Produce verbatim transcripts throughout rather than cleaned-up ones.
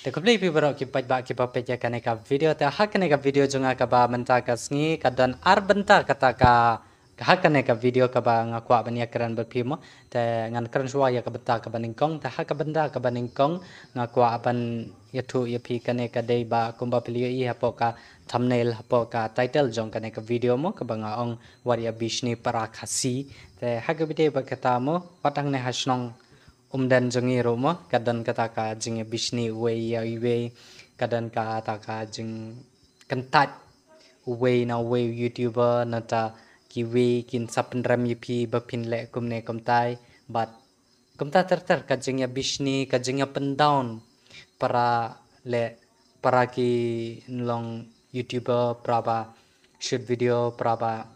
Te kumli pi baro ki paj ba ki pa peja kane ka video te hakane ka video junga ka ba menta ka sngi ka dan ar benta kata ka hakane ka video ka ba nga kwa bania kran ba pi mo te ngan kran suwa ya ka benta ka baningkong te haka benda ka baningkong nga kwa ban yathu ya pi kane ka dei ba kumba pilio i hapo ka thumbnail hapo ka title jong kane ka video mo ka ba nga ong waria bishni para khasi te haka bide ba kata mo patang ne hasnong umdan jongi romo kadan kata ka jing bisni way ya way kadan kata ka jing kentat way na way youtuber nata ki way kin sapendram yipi bapin le kumne kumtai but kumta ter ter ka jing ya bisni ka jing ya pendown para le para ki long youtuber praba shoot video praba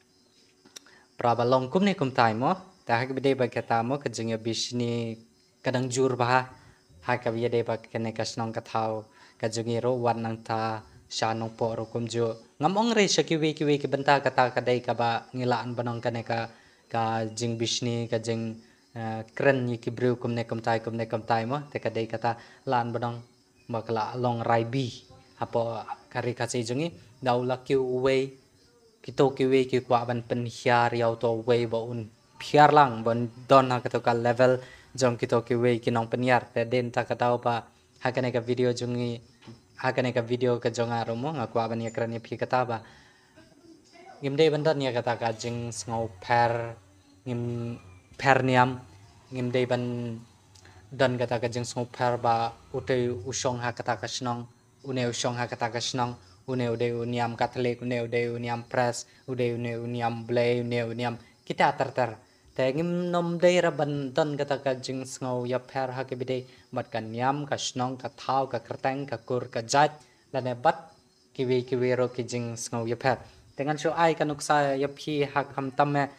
praba long kumne kumtai mo ta hak bide ba kata mo ka jing bisni kadang jur bah ha ka bide ba kene ka snong ka thau ka jungi ro wan nang ta sha nong po ro kum jo ngamong re sha ki we ki we ki benta kata ka dai ka ba ngilaan banong kane ka ka jing bisni ka jing kren ni ki bru kum ne kum tai kum ne kum tai mo te ka dai kata lan banong makla long rai bi apo kari ka sei jungi daula ki we kita kiwi ki kwa ban pen hiar yau to way ba un hiar lang ban don ha ka ka level jong kita kiwi ki nong penyar te den ta ka tau pa ha ka ne ka video jungi ha ka ne ka video ka jonga romo nga kwa ban ya kran ya phi ka ta ba ngim de ban dan ya ka ta ka jing ngau per ngim per niam ngim de ban dan ka ta ka jing ngau per ba utei usong ha ka ta ka snong une usong ha ka ta ka snong une ude uniam Catholic une ude uniam press ude une uniam blay une uniam kita terter te ngim nom de raban ton kata ka jing ngau ya per ha ke bide bat kan niam ka snong ka thau ka kerteng ka kur ka jat la ne bat kiwi kiwi ro ki jing ngau ya per dengan so ai ka nuksa ya phi ha kham tam me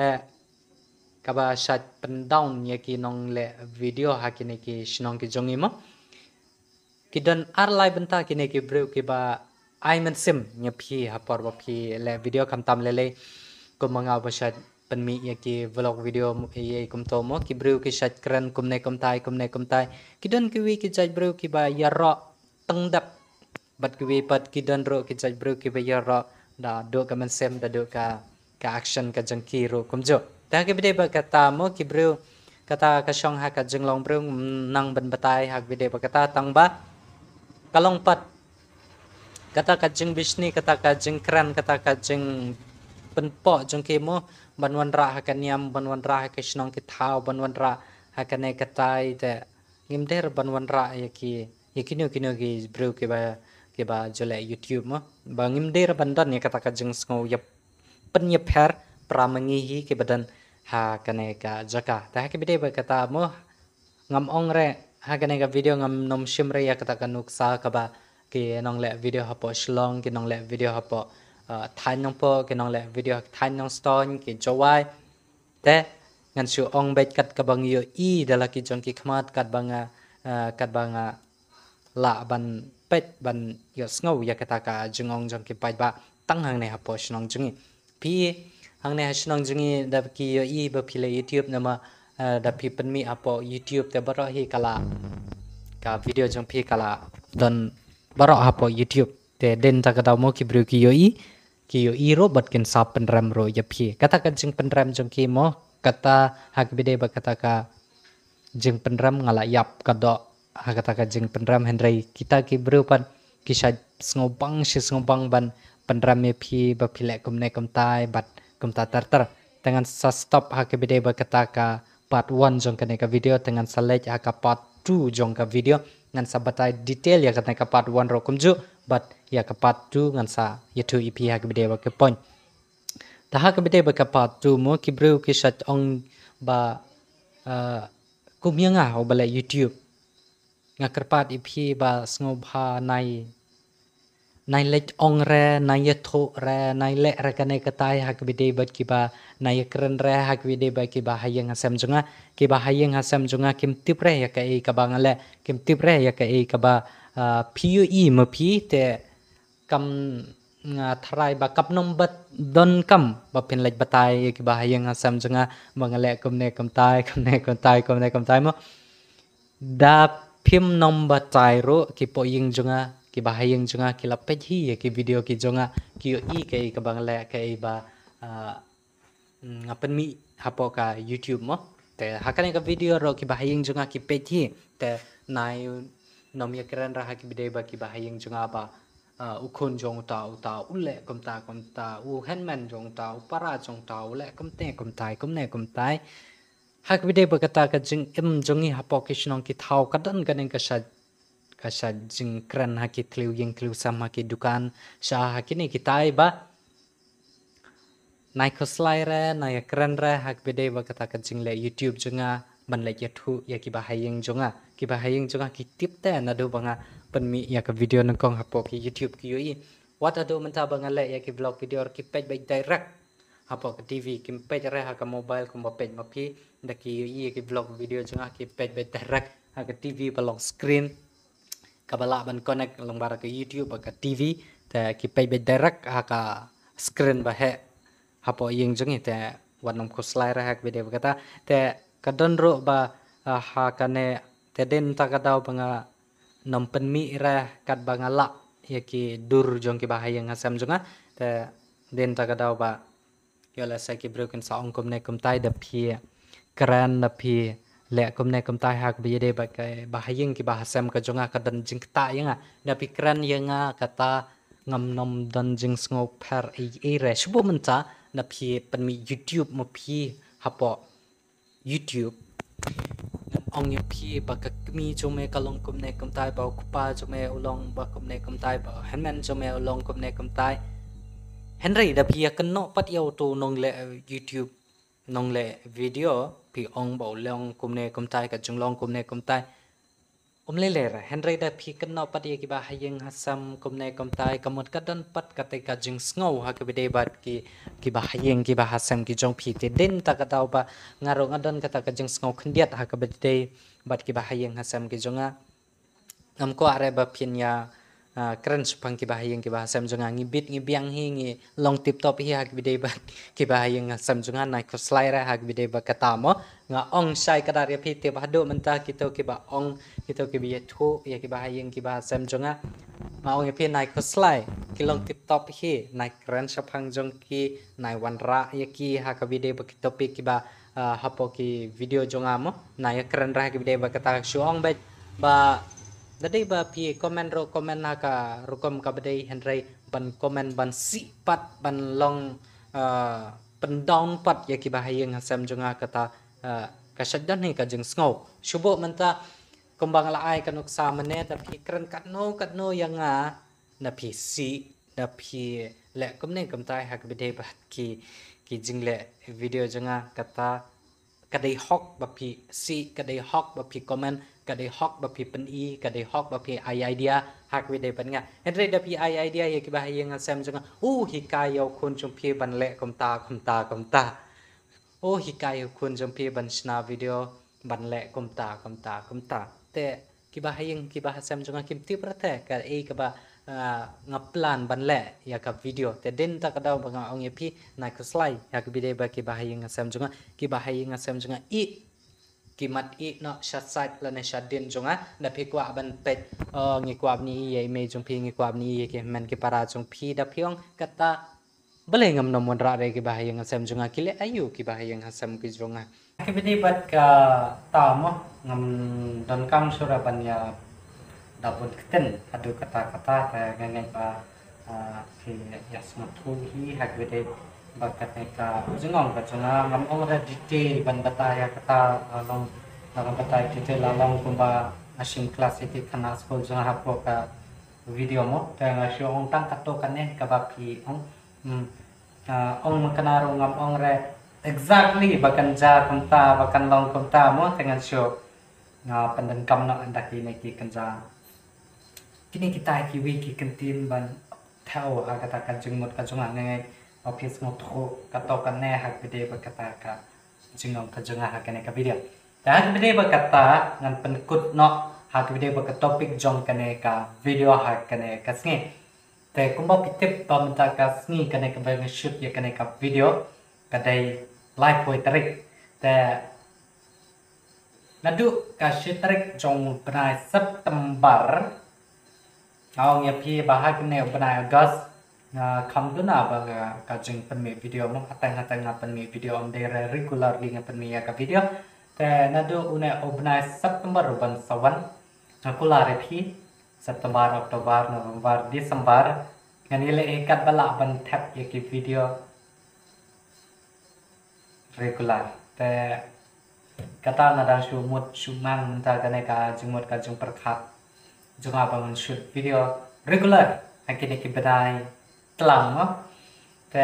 ka ba shat pen down ya ki nong le video ha ki ne ki snong ki jongi mo kidan ar lai benta ki ne ki bru ki ba ai men sim nya phi ha por ba phi le video kam tam le le ko manga ba shat pen mi ya ki vlog video ye kum to mo ki bru ki shat kran kum ne kum tai kum ne kum tai ki don ki wi ki jaj bru ki ba ya ro teng dap bat ki wi pat ki don ro ki jaj bru ki ba ya ro da do ka men sim da do ka ka action ka jang ki ro kum jo ta ki bide ba kata mo ki bru kata ka shong ha ka jeng long bru nang ban batai ha bide ba kata tang ba kalong pat kata ka jing bisni kata ka jing kran kata ka jing penpo jong ke mo banwan ra ha kan yam banwan ra ha ke snong ki thau banwan ra ha kan ne katai te ngim der banwan ra ya ki ya kino kino ki bro ke ba ke ba jole youtube mo ba ngim der bandan ya kata ka jing sngo ya pen ya per pramangi hi ke badan ha kan ne ka jaka ta ha ke bide ba kata mo ngam ong re ha kan ne ka video ngam nom shim re ya kata ka nuksa ka ba ki nong le video hapo shlong ki nong le video hapo than nong po ki nong le video than nong stone ki jowai te ngan su ong bet kat ka bang yo i dala ki jong ki khmat kat banga kat banga la ban pet ban yo sngo ya kata ka jungong jong ki pai ba tang hang ne hapo shlong jungi pi hang ne shlong jungi da ki yo i ba phile youtube nama da pi pen mi hapo youtube te baro hi kala ka video jong pi kala don barok hapo YouTube te den ta ka mo ki bru ki yoi ki yoi ro bat ken sa penram ro ya phi kata ka jing penram jong ki mo kata hak bide ba kata ka jing penram ngala yap ka do ha kata ka jing penram hendrai kita ki bru pan ki sha ngobang shi ngobang ban penram me phi ba phile kum ne kum tai bat kum ta tar tar dengan sa stop hak bide ba kata ka part one jong ka ne ka video dengan select ha ka part two jong ka video ngan sa batai detail ya katanya ka part one ro kumju but ya ka part two ngan sa ya two ep ha gede ba ke point ta ha gede ba ka part two mo ki bru ki shat ong ba kumya nga ho bala youtube nga karpat ep ba sngo bha nai nai let ong re nai ya tho re nai le re kane katai ha gede ba ki ba nai kren re ha gede ba ki ba hayang asam junga ki ba hayang asam junga kim tip re ya ka e ka ba ngale kim tip re ya ka e ka ba pue ma phi te kam nga thrai ba kap nom bat don kam ba pin lek batai ki ba hayang asam junga ba ngale kum ne kum tai kum ne kum tai kum ne kum tai mo da phim nom batai ro ki po ying jonga ki bahayeng jonga ki lapej hi ya ki video ki jonga ki i ke ka bang le ke ba ngapen mi hapo ka YouTube mo te hakane ka video ro ki bahayeng jonga ki pej hi te nai nom ya keren ra ki bidai ba ki bahayeng jonga ba ukon jong ta uta ule kom ta kom ta u henman jong ta upara jong ta ule kom te kom tai kom ne kom tai hak bidai ba kata ka jing im jongi hapo ki shnong ki thau kadan kanen ka sha ka sha jing kren haki tliu yeng tliu sam haki dukan sha hakini kitai ba nai ko slai re nai keren re hak bidai ba kata ka jing le YouTube jonga ban le yathu ya ki bahayeng jonga ki bahayeng jonga ki tip te na do banga penmi ya ka video nangkong hapo ki YouTube ki yoi wat ado menta banga le ya ki vlog video ki page by direct hapo ka T V ki page re ha ka mobile ko page ma pi nda ki yoi ki vlog video jonga ki page by direct ha ka T V balong screen kabala ban connect long bara ke YouTube ka T V te ki page by direct ha ka screen ba he hapo yeng jongi te wanom ko slide ra hak video kata te kadon ro ba ha kane te den ta kadau banga nom penmi ra kat banga la ya ki dur jong ki bahayeng hasam jonga te den ta kadau ba yola sa ki broken sa ong kom ne kom tai da phi kran da phi le kom ne kom tai hak bi de ba ka bahayeng ki bahasam ka jonga kadan jing ta yanga da pi kran yanga kata ngam nom dan jing sngo per e re shbo menta na phi penmi YouTube mo phi hapo YouTube ong ya phi ba ka mi chome kalong kum ne kum tai ba kupa chome ulong ba kum ne kum tai ba henman chome ulong kum ne kum tai henry da phi kan no pat yo to nong le YouTube nong le video phi ong ba ulong kum ne kum tai ka junglong kum ne kum tai om le le ra henry da phi kan no pat ye ki ba hayeng hasam kum ne kum tai kamot kadan pat ka te ka jing sngo ha ka bide bat ki ki ba hayeng ki ba hasam ki jong phi te den ta ka tau ba ngaro ngadan ka ta ka jing sngo khndiat ha ka bide bat ki ba hayeng hasam ki jonga ngam ko are ba phin ya keren supang ki bahayeng ki bahasam jonga ngibit ngibiang hi ngi long tip top hi hak bidei ba ki bahayeng hasam jonga nai ko slai ra hak bidei ba katamo nga ong sai kadar ya phi te ba do menta kito ki ba ong kito ki bi thu ya ki bahayeng ki bahasam jonga ma ong phi nai ko slai ki long tip top hi nai keren supang jong ki nai wanra ya ki hak bidei ba ki topi ki ba hapo ki video jonga mo nai keren ra hak bidei ba kata shuong ba ba Dadai ba pi komen ro komen naka rukom ka badai henry ban komen ban si pat ban long uh, ban down pat ya ki bahayeng hasam jonga kata uh, kasaddan ni ka jeng sngo shubo menta kumbang la ai kanuk sa mane ta pi kren kat no kat no yang nga na pi si na pi le kom ne kom tai hak badai ba ki ki jing le video jonga kata kadai hok ba pi si kadai hok ba pi komen kadai hok ba pi pen i kadai hok ba pi ai idea hak wi dei pan nga entre da pi ai idea ye ki ba yang sam jonga u hikai yo kun chung pi ban le kom ta kom ta kom ta o hikai yo kun chung pi ban sna video ban le kom ta kom ta kom ta te ki ba yang ki ba sam jonga kim ti prate ka e ka ba ngaplan ban le ya ka video te den ta kadau ba nga ong ye pi na ko slide ya ki bidei ba ki ba yang sam jonga ki ba yang sam jonga i kimat i no shat side la ne shat din jonga na phi kwa ban pet ngi kwa ni ye me jong phi ngi kwa ni ye ke men ki para jong phi da phiong kata bale ngam no mon ra re ki ba yang sam jonga ki le ayu ki ba yang hasam ki jonga ki bidei bat ka ta mo ngam don kam sura ban ya dapun keten adu kata-kata ta ngai ba ki ya smatu hi hak bidei bakat neka jengong ka jonga ngam ong ra detail ban bataya kata long long bataya detail long kumba asing kelas itu kana school jonga hapo ka video mo ta nga syo ong tang kato kane ka bapi ong ong makanaro ngam ong re exactly bakan ja kumta bakan long kumta mo tengan syo nga pandan kam no andaki ne ki kanja kini kita ki wi ki kentin ban thao ha kata kan jengmot ka jonga ngai office mo to kato kan ne hak bide ba kata ka jingong ka jonga hak ne ka video ta hak bide ba kata ngan penkut no hak bide ba ka topic jong kane ka video hak kane ka sngi te kumba pitip ba menta ka sngi kane ka ba shoot ya kane ka video kadai live poi tarik te nadu kasih tarik jong benai September awang ya pi bahag ne benai Agust na kam tu na ba ka jing penmi video mo hatang hatang na penmi video om de regular li nga penmi ya ka video te nadu une benai September ban sawan nakula re pi September Oktober November Desember nganile ikat bala ban tap ya ki video regular te kata nadang shumut shumang ta kane ka jumut ka jung perkhat junga bangun shoot video regular akini ki bedai telang mo te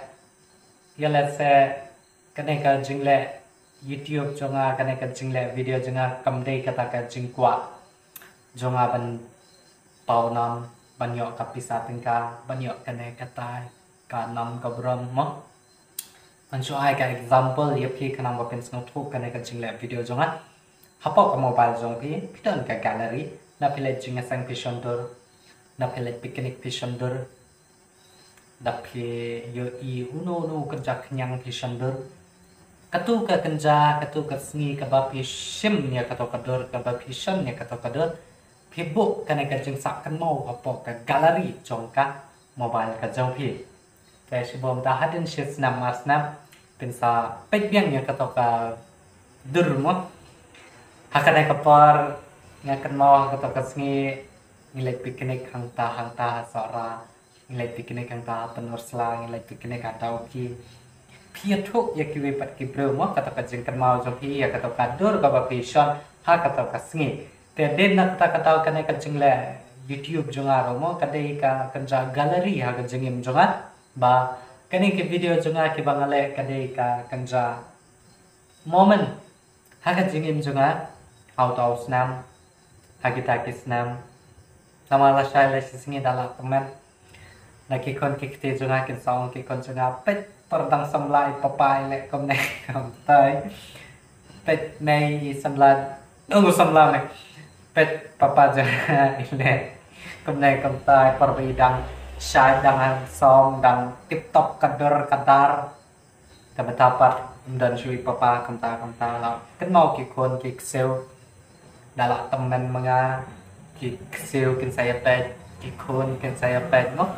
yale se kane ka jingle YouTube junga kane ka jingle video junga kamdei kata ka jingkwa junga ban paunam banyo ka pisa tingka banyo kane kata ka nam ka brom mo ansho ai ka example ye phi kanam ba pen sno thuk kane ka jingle video jonga hapok ka mobile jong phi piton ka gallery na phile jinga sang pishon dur na phile picnic pishon dur da phi yo i uno no ka jak nyang pishon dur katu ka kanja katu ka sngi ka ba phi shim ne ka to ka dur ka ba phi sham ne ka to ka dur phi book kane ka jing sak kan mau hapok ka gallery jong ka mobile ka jong phi te shibom ta hadin shit snap mas snap pensa pek biang ya kata ka durmo hakane ka par nga kan mau kata ka sngi ngilai piknik hang ta hang ta sora ngilai piknik hang ta penursla ngilai piknik atau ki pia thuk ya ki we pat ki bro mo kata ka jing kan mau jo pi ya kata ka dur ka ba pishon ha kata ka sngi te den na kata kata kane ka jing le YouTube jonga ro mo kadai ka kanja gallery ha ka jingim jonga ba kani ke video junga ki bangale kadai ka kanja moment ha ka jingim junga out of snam hagita ki snam namala shaila singi dala teman lagi kon ki kte junga ki song ki kon junga pet perdang samlai papai le kom ne kom tai pet nei samla ung samla me pet papa junga ile kom ne kom tai perbidang Syai dengan som dan tip top kader kadar kabetapat dan shui papa kenta kenta la kan mau ki kon ki sel dalak temen menga ki sel kin saya pet ki kon kin saya pet no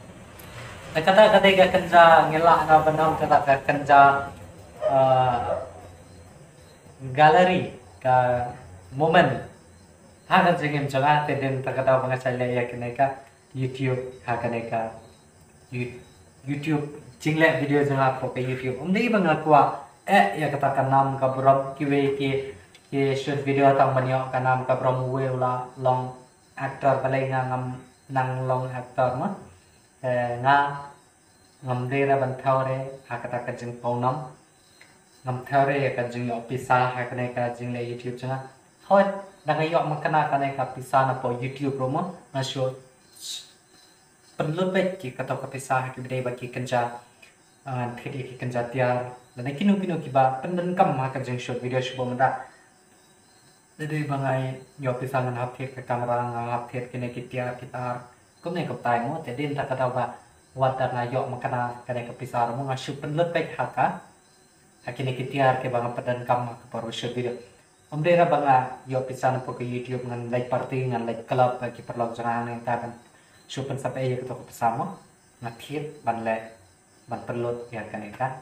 kata kata ga kenja ngelak na benam kata ga kenja galeri ka moment ha kan jengim janga te den takata banga chale ya kineka YouTube hakane ka YouTube jingle video janga po ka YouTube umdei banga kwa eh ya kata kanam ka brom kiwe ki ki shoot video tang banyo kanam ka brom we ula long actor balai nga ngam nang long actor ma eh nga ngam de ra ban thaure hakata ka jing paunam ngam thaure ya ka jing opisa hakane ka jingle YouTube janga hot danga yo makana kane ka pisa na po YouTube ro mo na shoot penlut baik ki kata ka pisah ki bidai baki kenja an thedi ki kenja tiar dan kinu kinu ki ba penden kam ma ka jeng shot video shubo manda dede bangai yo pisah ngan hap ka kamera ngan hap kine ki tiar kitar kom ne ko tai mo te din ta kata ba wat da nga yo makana kane ka pisah mo nga shu penlut baik haka hakine ki tiar ke banga peden kam ma ka paru shot video omde ra banga yo pisah na po ka YouTube ngan like party ngan like club ki perlo jangan yang ta Supan sampai ya kita bersama ngakit banle ban perlut ya kaneka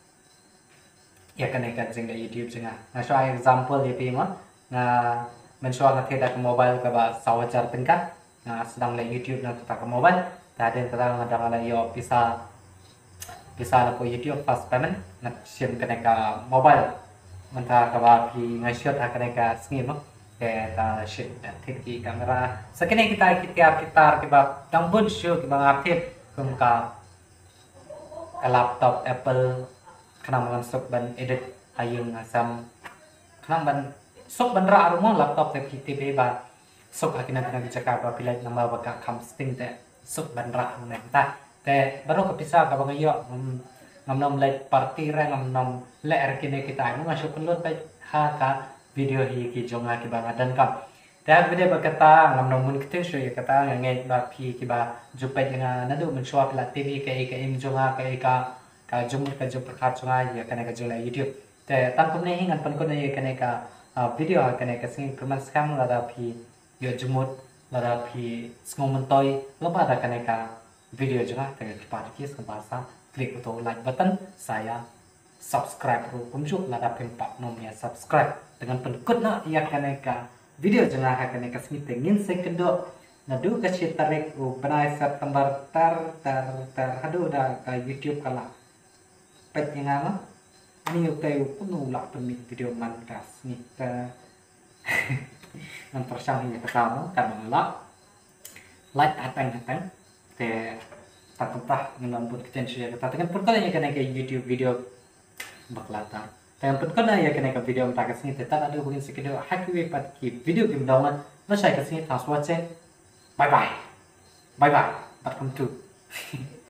ya kaneka jeng YouTube jenga na show example ya pima na men show ngakit ke mobile ka ba sawajar tingkat na sedang le YouTube na kita ke mobile tadi kita ngadang ala yo bisa bisa na po YouTube fast payment na sim kaneka mobile menta ka ba pi ngasot kaneka ngim kita shoot take ki kamera sakene kita kita kita kiba tangbun show kiba ngapit kum ka laptop Apple kanang man sok ban edit ayung asam kanang ban sok ban ra arumo laptop te T V ba sok akina kana bicara ba pilih nama ba ka kam sting te sok ban ra ne ta te baru kapisa ka ba yo ngam like party ra ngam nom le arkine kita mo ngasuk penlut ba ha ka video hi ki jonga ki banga dan kam ta video bakata ngam nom mun kite show ya kata ngai ba phi ki ba jupai nga nadu mun show pla T V ka ka im jonga ka ka ka jumur ka jumur khat jonga ya kana ka jonga YouTube te tan kum ne hingan pan ko ne ka ne ka video akan kasih permas kamu lada pi yo jumut lada pi sengomentoi lepas ada kaneka video juga dengan cepat kis bahasa klik untuk like button saya subscribe ru kumjuk lada pimpak nomnya subscribe dengan penkut na ia kaneka video juga akan kasih tengin sekedok nadu kasih tarik u benai September tar tar tar aduh dah ke YouTube kalah pet yang apa ini yuk tayo puno lah pemik video mantas nih ta nan persang ini ketemu kan mengelak like atang atang te tak kepah ngelampun kecen sudah kita dengan perkara kena ke YouTube video baklata dengan perkara ya kena ke video mantas nih tetap ada hubungan sekedar hakiwi pat ki video game download masih kasih thanks watching bye bye bye bye welcome to